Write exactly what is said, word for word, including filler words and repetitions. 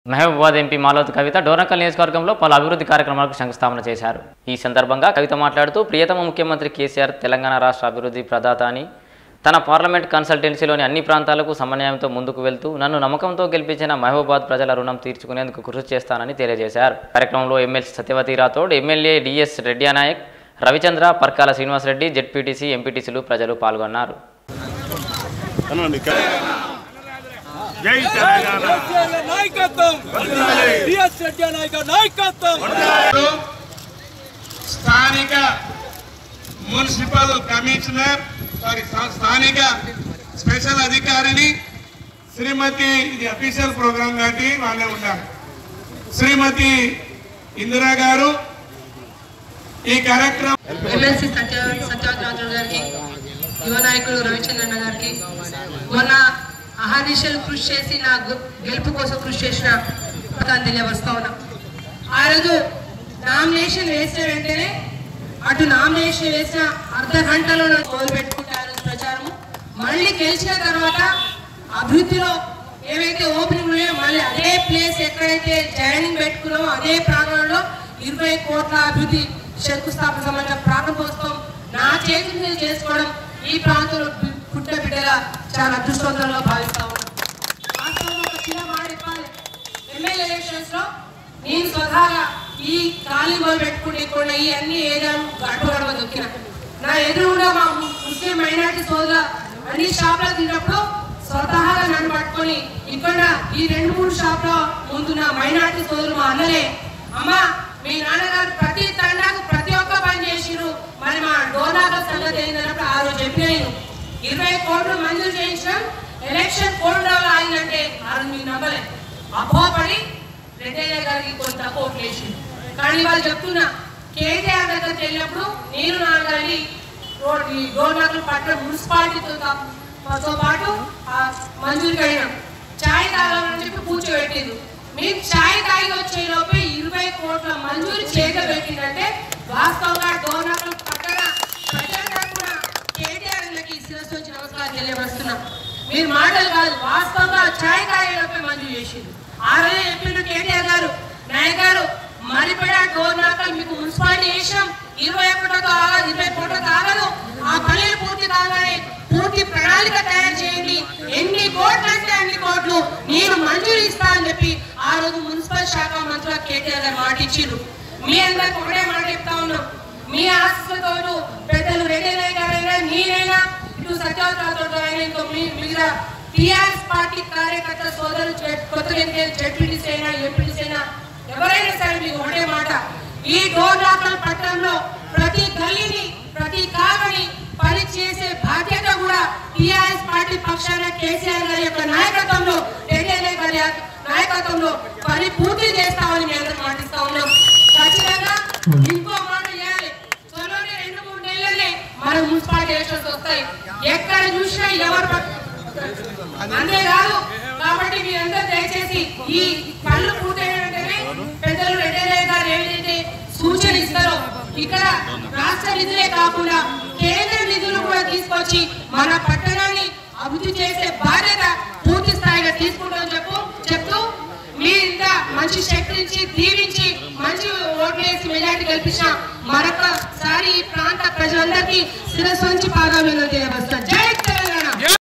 Mahabubabad MP Malavathi Kavitha Dornakal నియోజకవర్గంలో పలు అభివృద్ధి కార్యక్రమాలకు శంకుస్థాపన చేశారు. ఈ సందర్భంగా కవిత మాట్లాడుతూ ప్రియతమ ముఖ్యమంత్రి కేసీఆర్ తెలంగాణ రాష్ట్ర అభివృద్ధి ప్రదాత అని, తన పార్లమెంట్ కన్సల్టెన్సీలోని అన్ని ప్రాంతాలకు సమన్వయంతో ముందుకు వెళ్తూ నన్ను నమ్మకంతో గెలిపించిన మహబూబాబాద్ ప్రజల రుణం తీర్చుకునేందుకు కృషి చేస్తానని తెలియజేశారు. కార్యక్రమంలో MLC Satyavathi Rathod, MLA DS Reddy Naik, Ravichandra, Parkala Srinivasa Reddy, ZPTC, ఎంపీటీసీలు ప్రజలు పాల్గొన్నారు. జై తెలంగాణ నాయకత్వం డిఎస్ రెడ్డినాయక్ నాయకత్వం. స్థానిక మున్సిపల్ కమిషనర్ సారీ స్థానిక స్పెషల్ అధికారిని శ్రీమతి ఇది అఫీషియల్ ప్రోగ్రామ్ కాబట్టి వాళ్ళే ఉంటారు శ్రీమతి ఇందిరా గారు ఈ కార్యక్రమం ఎమ్మెల్సీ సత్య సత్యవతి రాథోడ్ గారికి, యువ నాయకుడు రవిచంద్రన్న గారికి, మొన్న అహర్నిశలు కృషి చేసి నా గెలుపు కోసం కృషి చేసిన తెలియవస్తా ఉన్నా. ఆ రోజు నామినేషన్ వేసిన వెంటనే అటు నామినేషన్ వేసిన అర్ధ గంటలో మొదలు పెట్టుకుంటారు ప్రచారము. మళ్ళీ గెలిచిన తర్వాత అభివృద్ధిలో ఏవైతే ఓపెనింగ్ ఉన్నాయో మళ్ళీ అదే ప్లేస్ ఎక్కడైతే జాయినింగ్ పెట్టుకున్నామో అదే ప్రాంగణంలో ఇరవై కోట్ల అభివృద్ధి శంకుస్థాపన సంబంధించిన ప్రారంభోత్సవం నా చేతి మీద చేసుకోవడం ఈ ప్రాంతంలో పుట్ట బిడ్డగా చాలా అదృష్టవంతంగా భావిస్తా ఉన్నాను. వాస్తవంగా ఒక చిన్న మాట చెప్పాలి, ఎమ్మెల్యే ఎలక్షన్స్ లో నేను స్వతహాగా ఈ ఖాళీ మొదలు పెట్టుకునే కూడా ఈ అన్ని ఏరియాలు గడప గడప దొక్కిన నా ఎదురుగా మా ముస్లిం మైనార్టీ సోదరు అన్ని షాప్లో తిన్నప్పుడు స్వతహాగా నన్ను పట్టుకొని ఇక్కడ ఈ రెండు మూడు షాప్ల ముందు నా మైనార్టీ సోదరు మా అన్నలే, అమ్మ మీ నాన్నగారు ప్రతి తండాకు ప్రతి ఒక్క పని చేసిరు, మరి మా డోర్నాకల్ సంగతి ఏంటన్నప్పుడు ఆ రోజు చెప్పిన ఇరవై కోట్లు మంజూరు చేయించడం ఎలక్షన్ కోడ్ రావాలి ఆగిందంటే ఆ రోజు మీకు నమ్మలే, అపోపడి రెడ్డయ్య గారికి కొంత కోట్లు వేసింది. కానీ వాళ్ళు చెప్తున్నా కేటీఆర్ దగ్గరికి వెళ్ళినప్పుడు నేను నాన్నగారి రోడ్ ఈ డోర్నాకల్ పట్టణ మున్సిపాలిటీతో తో పాటు మంజూరు అయినాం. ఛాయ్ తాగాలని చెప్పి కూర్చోబెట్టింది. మీరు ఛాయ్ తాగి వచ్చే లోపే ఇరవై కోట్ల మంజూరు చేయబెట్టిందంటే వాస్తవంగా డోర్నాకల్ పట్టణ ప్రజల తరఫున కేటీఆర్ లకి శిరస్సు వచ్చి నమస్కారం తెలియవస్తున్నాం. మీరు మాటలు కాదు, వాస్తవంగా ఛాయ్ తాగే లోపే మంజూరు చేసింది. ఆ రోజు చెప్పిండు కేటీఆర్ గారు, నాయక్ గారు మరిపేడ డోర్నాకల్ మీకు మున్సిపాలిటీ వేసాం, ఇరవై ఒకటో ఆగదు ఇరవై కోట్లతో ఆగదు, ఆ పనులు పూర్తి కాగానే పూర్తి ప్రణాళిక తయారు చేయండి, ఎన్ని కోట్లు అంటే అన్ని కోట్లు నేను మంజూరు ఇస్తా అని చెప్పి ఆ రోజు మున్సిపల్ శాఖ మంత్రులు కేటీఆర్ గారు మాట ఇచ్చిర్రు. మీ అందరికి ఒకటే మాట చెప్తా ఉన్నాం, మీ ఆశతో పెద్దలు రెడ్డి గారైనా నేనైనా ఇటు సత్యవతి రాథోడ్ అయినా ఇంకో మిగతా టీఆర్ఎస్ పార్టీ కార్యకర్త సోదరులు కొత్త జెడ్పీటీసీ అయినా ఎంపీటీసీ అయినా ఎవరైనా సరే మీకు ఒకటే మాట, ఈ డోర్నాకల్ పట్టణంలో ప్రతి గల్లీని ప్రతి కాలనీ పని చేసే బాధ్యత కూడా టీఆర్ఎస్ పార్టీ పక్షాన కేసీఆర్ గారి యొక్క నాయకత్వంలో రెడ్డి గారి నాయకత్వంలో పని పూర్తి చేస్తామని మేము అందరూ మాటిస్తా ఉన్నాం. ఖచ్చితంగా ఇంకో మాట చేయాలి, త్వరలోనే రెండు మూడు నెలలనే మన మున్సిపాలిటీ ఎలక్షన్స్ వస్తాయి, ఎక్కడ చూసినా ఎవరు అంతేకాదు. కాబట్టి మీరందరూ దయచేసి ఈ పనులు పూర్తయిన వెంటనే పెద్దలు రెడ్డి గారు ఏదైతే సూచన ఇస్తారో ఇక్కడ రాష్ట్ర నిధులే కాకుండా కేంద్ర నిధులు కూడా తీసుకొచ్చి మన పట్టణాన్ని అభివృద్ధి చేసే బాధ్యత పూర్తి స్థాయిగా తీసుకుంటామని చెప్పు చెప్తూ మీ ఇంత మంచి శక్తించి దీవించి మంచి ఓట్లేసి మెజార్టీ కల్పించిన మరొకసారి ఈ ప్రాంత ప్రజలందరికీ శిరస్సు నుంచి పాదాలు తెలియవస్తారు. జై